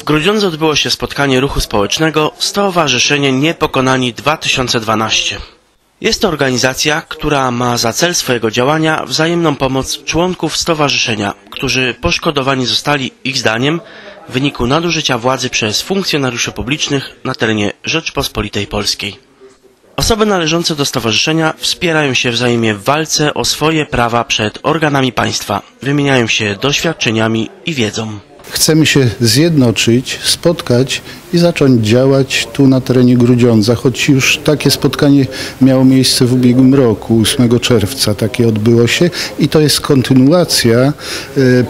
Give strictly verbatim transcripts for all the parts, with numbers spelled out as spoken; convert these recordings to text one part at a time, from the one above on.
Grudziądzu odbyło się spotkanie ruchu społecznego Stowarzyszenie Niepokonani dwa tysiące dwanaście. Jest to organizacja, która ma za cel swojego działania wzajemną pomoc członków stowarzyszenia, którzy poszkodowani zostali ich zdaniem w wyniku nadużycia władzy przez funkcjonariuszy publicznych na terenie Rzeczpospolitej Polskiej. Osoby należące do stowarzyszenia wspierają się wzajemnie w walce o swoje prawa przed organami państwa, wymieniają się doświadczeniami i wiedzą. Chcemy się zjednoczyć, spotkać i zacząć działać tu na terenie Grudziądza, choć już takie spotkanie miało miejsce w ubiegłym roku, ósmego czerwca takie odbyło się i to jest kontynuacja, y,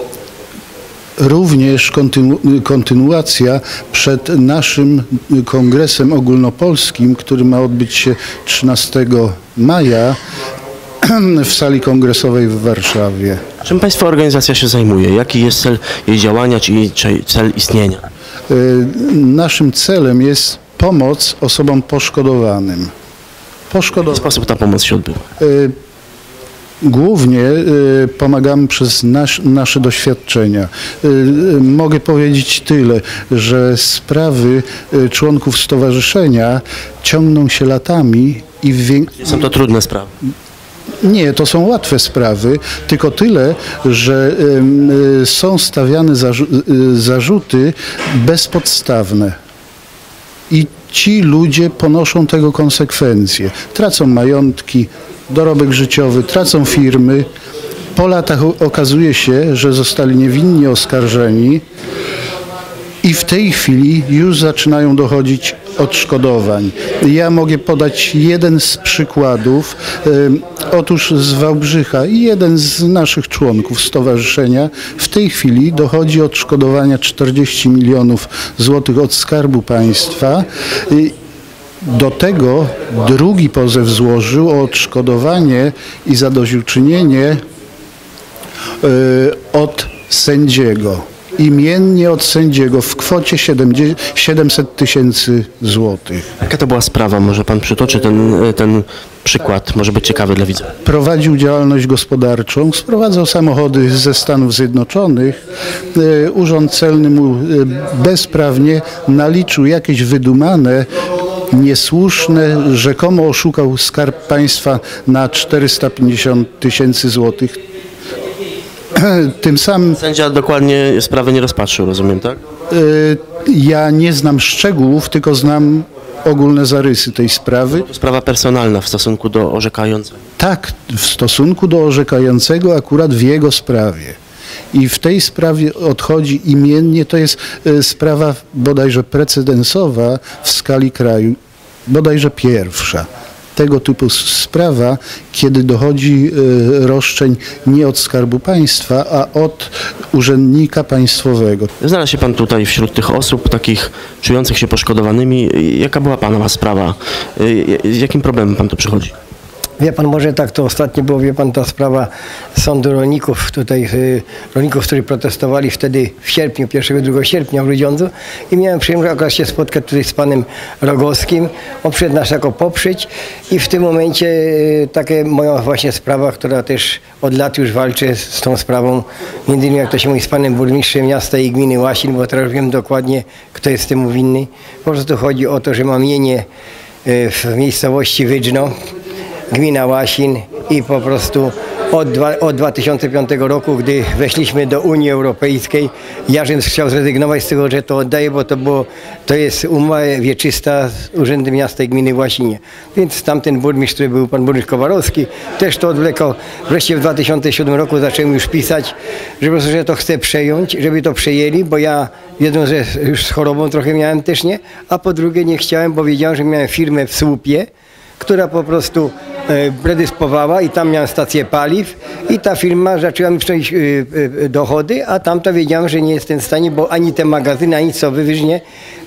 również kontynu, kontynuacja przed naszym kongresem ogólnopolskim, który ma odbyć się trzynastego maja w sali kongresowej w Warszawie. Czym Państwa organizacja się zajmuje? Jaki jest cel jej działania, czy cel istnienia? Naszym celem jest pomoc osobom poszkodowanym. Poszkodowanym. W jaki sposób ta pomoc się odbywa? Głównie pomagamy przez nasz, nasze doświadczenia. Mogę powiedzieć tyle, że sprawy członków stowarzyszenia ciągną się latami i w wiek... Są to trudne sprawy. Nie, to są łatwe sprawy, tylko tyle, że y, są stawiane zarzu y, zarzuty bezpodstawne i ci ludzie ponoszą tego konsekwencje. Tracą majątki, dorobek życiowy, tracą firmy. Po latach okazuje się, że zostali niewinnie oskarżeni i w tej chwili już zaczynają dochodzić odszkodowań. Ja mogę podać jeden z przykładów. Otóż z Wałbrzycha i jeden z naszych członków stowarzyszenia w tej chwili dochodzi odszkodowania czterdzieści milionów złotych od Skarbu Państwa. Do tego drugi pozew złożył o odszkodowanie i zadośćuczynienie od sędziego. Imiennie od sędziego w kwocie siedemset tysięcy złotych. Jaka to była sprawa? Może Pan przytoczy ten, ten przykład? Może być ciekawy dla widzów. Prowadził działalność gospodarczą, sprowadzał samochody ze Stanów Zjednoczonych. Urząd Celny mu bezprawnie naliczył jakieś wydumane, niesłuszne, rzekomo oszukał Skarb Państwa na czterysta pięćdziesiąt tysięcy złotych. Tym samym... Sędzia dokładnie sprawy nie rozpatrzył, rozumiem, tak? Ja nie znam szczegółów, tylko znam ogólne zarysy tej sprawy. To sprawa personalna w stosunku do orzekającego. Tak, w stosunku do orzekającego akurat w jego sprawie. I w tej sprawie odchodzi imiennie, to jest sprawa bodajże precedensowa w skali kraju, bodajże pierwsza. Tego typu sprawa, kiedy dochodzi y, roszczeń nie od Skarbu Państwa, a od urzędnika państwowego. Znalazł się Pan tutaj wśród tych osób takich czujących się poszkodowanymi. Jaka była Pana sprawa? Z jakim problemem Pan tu przychodzi? Wie Pan, może tak to ostatnio było, wie Pan, ta sprawa sądu rolników, tutaj y, rolników, którzy protestowali wtedy w sierpniu, pierwszego i drugiego sierpnia w Grudziądzu i miałem przyjemność akurat się spotkać tutaj z panem Rogowskim. On przyszedł nas jako poprzeć i w tym momencie y, takie moja właśnie sprawa, która też od lat już walczy z tą sprawą, między innymi jak to się mówi z panem burmistrzem miasta i gminy Łasin, bo teraz wiem dokładnie, kto jest temu winny. Po prostu chodzi o to, że mam mienie y, w miejscowości Wydźno, gmina Łasin i po prostu od, dwa, od dwa tysiące piątego roku, gdy weszliśmy do Unii Europejskiej, ja żebym chciał zrezygnować z tego, że to oddaję, bo to, było, to jest umowa wieczysta z Urzędem Miasta i Gminy Łasinie. Więc tamten burmistrz, który był pan burmistrz Kowarowski, też to odwlekał. Wreszcie w dwa tysiące siódmym roku zacząłem już pisać, że po prostu, że to chcę przejąć, żeby to przejęli, bo ja jedną, że już z chorobą trochę miałem też, nie? A po drugie nie chciałem, bo wiedziałem, że miałem firmę w Słupie, która po prostu e, predysponowała i tam miałem stację paliw i ta firma zaczęła mi przynosić e, e, dochody, a tamto wiedziałem, że nie jestem w stanie, bo ani te magazyny, ani co wywyżnie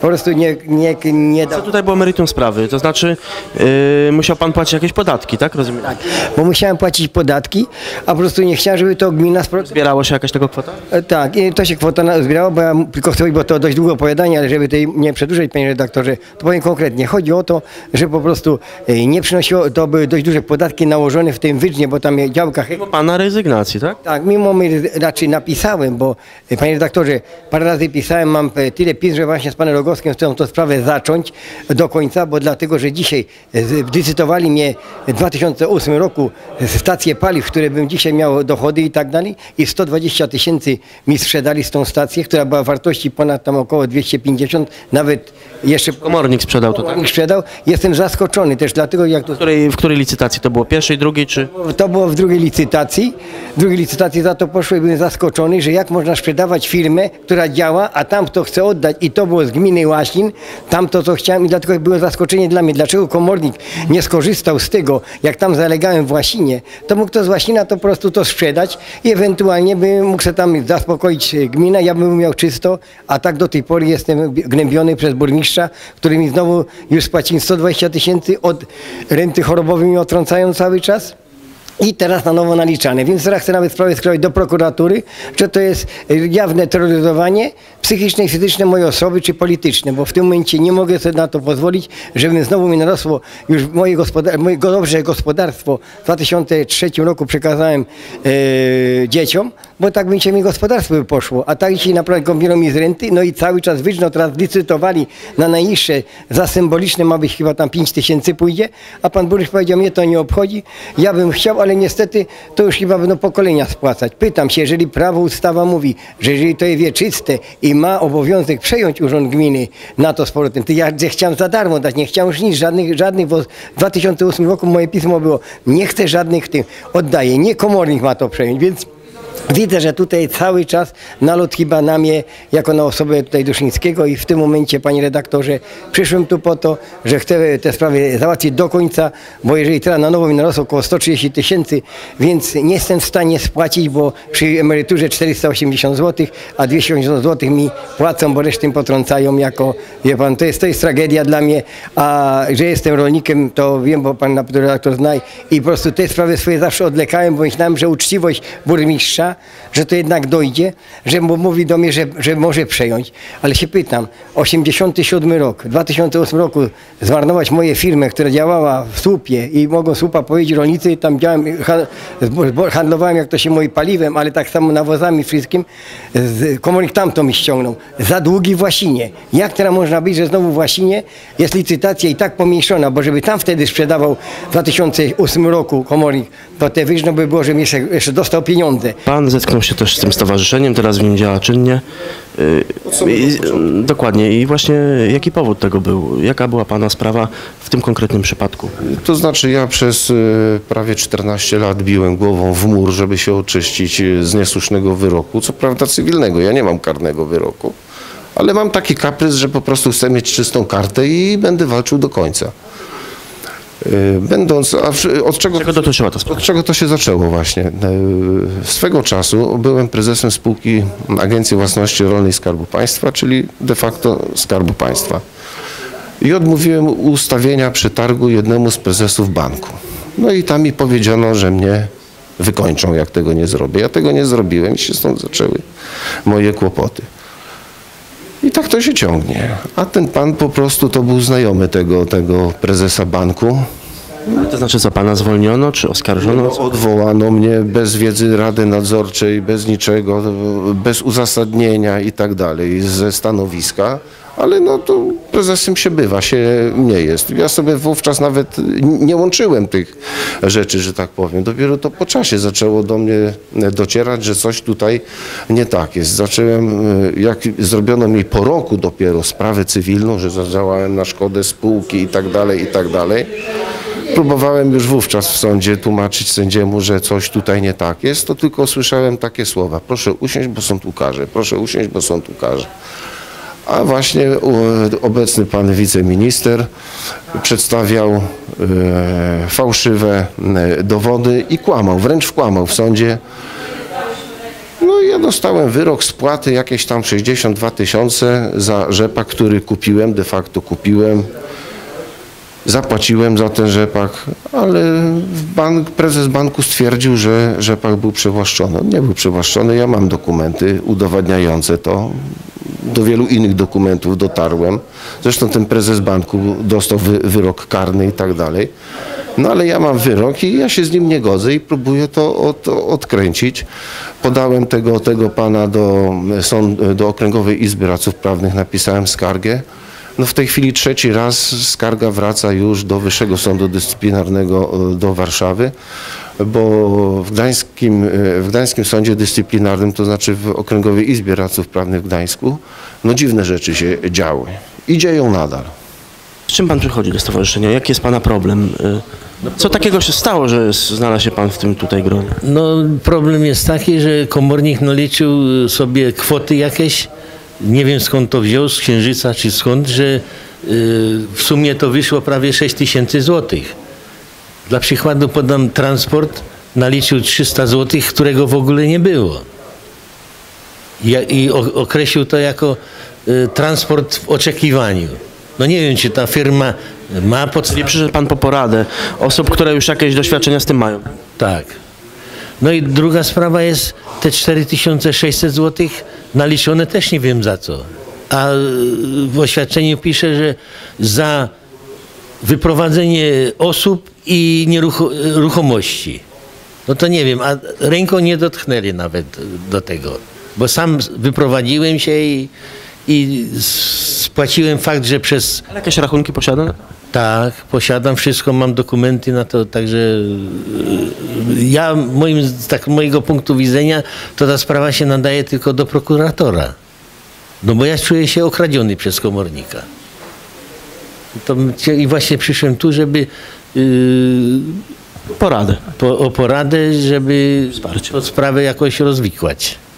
po prostu nie, nie, nie Co da. tutaj było meritum sprawy? To znaczy yy, musiał pan płacić jakieś podatki, tak? Rozumiem. Tak, bo musiałem płacić podatki, a po prostu nie chciałem, żeby to gmina spro... Zbierało się jakaś tego kwota? E, Tak, i to się kwota na- zbierała, bo ja tylko chcę, bo to dość długo opowiadanie, ale żeby tutaj nie przedłużać, panie redaktorze, to powiem konkretnie. Chodzi o to, że po prostu e, nie przynosiło, to były dość duże podatki nałożone w tym wydźnie, bo tam działka... Bo pana rezygnacji, tak? Tak, mimo my raczej napisałem, bo e, panie redaktorze, parę razy pisałem, mam e, tyle pism, że właśnie z panem Rogowskim chcę tą sprawę zacząć do końca, bo dlatego, że dzisiaj e, z- licytowali mnie w dwa tysiące ósmym roku stacje paliw, które bym dzisiaj miał dochody i tak dalej i sto dwadzieścia tysięcy mi sprzedali z tą stację, która była wartości ponad tam około dwieście pięćdziesiąt, nawet jeszcze Komornik sprzedał to, tak? mi sprzedał. Jestem zaskoczony też dlatego, jak to... W której, w której licytacji to było? Pierwszej, drugiej czy... To było w drugiej licytacji. W drugiej licytacji za to poszło i byłem zaskoczony, że jak można sprzedawać firmę, która działa, a tam to chce oddać i to było z gminy Łaśnin, tam to co chciałem i dlatego było zaskoczenie dla mnie. Dlaczego komornik nie skorzystał z tego, jak tam zalegałem w Łasinie, to mógł to z Łasina to po prostu to sprzedać i ewentualnie by mógł sobie tam zaspokoić gminę, ja bym miał czysto, a tak do tej pory jestem gnębiony przez burmistrza, który mi znowu już spłacił sto dwadzieścia tysięcy od renty chorobowej mi otrącają cały czas. I teraz na nowo naliczane, więc teraz chcę nawet sprawę skierować do prokuratury, że to jest jawne terroryzowanie psychiczne i fizyczne mojej osoby, czy polityczne, bo w tym momencie nie mogę sobie na to pozwolić, żeby znowu mi narosło już moje, gospodar- moje dobrze gospodarstwo w dwa tysiące trzecim roku przekazałem e, dzieciom, bo tak by się mi gospodarstwo by poszło, a tak dzisiaj naprawdę kombinują mi z renty, no i cały czas wyżno teraz licytowali na najniższe, za symboliczne ma być chyba tam pięć tysięcy pójdzie, a pan burmistrz powiedział, mnie to nie obchodzi, ja bym chciał, ale niestety to już chyba będą pokolenia spłacać. Pytam się, jeżeli prawo, ustawa mówi, że jeżeli to jest wieczyste i ma obowiązek przejąć urząd gminy na to z powrotem, to ja że chciałem za darmo dać, nie chciałem już nic, żadnych, żadnych, bo w dwa tysiące ósmym roku moje pismo było, nie chcę żadnych tym, oddaję, nie komornik ma to przejąć, więc widzę, że tutaj cały czas nalot chyba na mnie, jako na osobę tutaj Duszyńskiego i w tym momencie, panie redaktorze, przyszłem tu po to, że chcę tę sprawę załatwić do końca, bo jeżeli teraz na nowo mi narosło około sto trzydzieści tysięcy, więc nie jestem w stanie spłacić, bo przy emeryturze czterysta osiemdziesiąt złotych, a dwieście osiemdziesiąt złotych mi płacą, bo resztę potrącają jako, wie pan, to jest, to jest tragedia dla mnie, a że jestem rolnikiem, to wiem, bo pan redaktor zna i po prostu te sprawy swoje zawsze odlekałem, bo myślałem, że uczciwość burmistrza, że to jednak dojdzie, że mówi do mnie, że, że może przejąć. Ale się pytam, osiemdziesiąty siódmy rok, w dwa tysiące ósmym roku zmarnować moją firmę, która działała w słupie i mogą słupa powiedzieć rolnicy, tam działałem, handlowałem, jak to się mówi, paliwem, ale tak samo nawozami wszystkim, komornik tamto mi ściągnął. Za długi w Łasinie. Jak teraz można być, że znowu w Łasinie jest licytacja i tak pomniejszona, bo żeby tam wtedy sprzedawał w dwa tysiące ósmym roku komornik, to te wyżno by było, żebym jeszcze, jeszcze dostał pieniądze. Pan zetknął się też z tym stowarzyszeniem, teraz w nim działa czynnie. Yy, i, dokładnie. I właśnie jaki powód tego był? Jaka była pana sprawa w tym konkretnym przypadku? To znaczy ja przez y, prawie czternaście lat biłem głową w mur, żeby się oczyścić y, z niesłusznego wyroku, co prawda cywilnego, ja nie mam karnego wyroku, ale mam taki kaprys, że po prostu chcę mieć czystą kartę i będę walczył do końca. Y, Będąc, a w- od czego, Czego dotyczyła ta sprawa? od czego to się zaczęło właśnie? Y, Swego czasu byłem prezesem spółki Agencji Własności Rolnej Skarbu Państwa, czyli de facto Skarbu Państwa. I odmówiłem ustawienia przetargu jednemu z prezesów banku. No i tam mi powiedziano, że mnie wykończą, jak tego nie zrobię. Ja tego nie zrobiłem i się stąd zaczęły moje kłopoty. I tak to się ciągnie. A ten pan po prostu to był znajomy tego, tego prezesa banku. To znaczy, co pana zwolniono, czy oskarżono? No, odwołano mnie bez wiedzy Rady Nadzorczej, bez niczego, bez uzasadnienia i tak dalej, ze stanowiska. Ale no to prezesem się bywa, się nie jest. Ja sobie wówczas nawet nie łączyłem tych rzeczy, że tak powiem. Dopiero to po czasie zaczęło do mnie docierać, że coś tutaj nie tak jest. Zacząłem, jak zrobiono mi po roku dopiero sprawę cywilną, że zadziałałem na szkodę spółki i tak dalej, i tak dalej. Próbowałem już wówczas w sądzie tłumaczyć sędziemu, że coś tutaj nie tak jest, to tylko słyszałem takie słowa: proszę usiąść, bo sąd ukaże, proszę usiąść, bo sąd ukaże. A właśnie obecny pan wiceminister przedstawiał e, fałszywe e, dowody i kłamał, wręcz wkłamał w sądzie. No i ja dostałem wyrok spłaty jakieś tam sześćdziesiąt dwa tysiące za rzepak, który kupiłem, de facto kupiłem. Zapłaciłem za ten rzepak, ale bank, prezes banku stwierdził, że rzepak był przywłaszczony. On nie był przywłaszczony, ja mam dokumenty udowadniające to. Do wielu innych dokumentów dotarłem. Zresztą ten prezes banku dostał wy, wyrok karny i tak dalej. No ale ja mam wyrok i ja się z nim nie godzę i próbuję to od, odkręcić. Podałem tego, tego pana do, sąd, do Okręgowej Izby Radców Prawnych, napisałem skargę. No w tej chwili trzeci raz skarga wraca już do Wyższego Sądu Dyscyplinarnego do Warszawy, bo w Gdańskim, w Gdańskim Sądzie Dyscyplinarnym, to znaczy w Okręgowej Izbie Radców Prawnych w Gdańsku, no dziwne rzeczy się działy i dzieją nadal. Z czym pan przychodzi do stowarzyszenia? Jaki jest pana problem? Co takiego się stało, że znalazł się pan w tym tutaj gronie? No problem jest taki, że komornik naliczył sobie kwoty jakieś, nie wiem skąd to wziął, z Księżyca czy skąd, że y, w sumie to wyszło prawie sześć tysięcy złotych. Dla przykładu podam transport, naliczył trzysta złotych, którego w ogóle nie było. Ja, I o, określił to jako y, transport w oczekiwaniu. No nie wiem, czy ta firma ma podstawę. Nie przyszedł pan po poradę osób, które już jakieś doświadczenia z tym mają. Tak. No i druga sprawa jest te cztery tysiące sześćset złotych naliczone też nie wiem za co. A w oświadczeniu pisze, że za wyprowadzenie osób i nieruchomości. No to nie wiem, a ręką nie dotknęli nawet do tego. Bo sam wyprowadziłem się i, i spłaciłem fakt, że przez... Ale jakieś rachunki posiada? Tak, posiadam wszystko, mam dokumenty na to, także ja, moim, z tak mojego punktu widzenia, to ta sprawa się nadaje tylko do prokuratora. No bo ja czuję się okradziony przez komornika. To, I właśnie przyszłem tu, żeby yy, Poradę. po, o poradę, żeby Wsparcie. tę sprawę jakoś rozwikłać.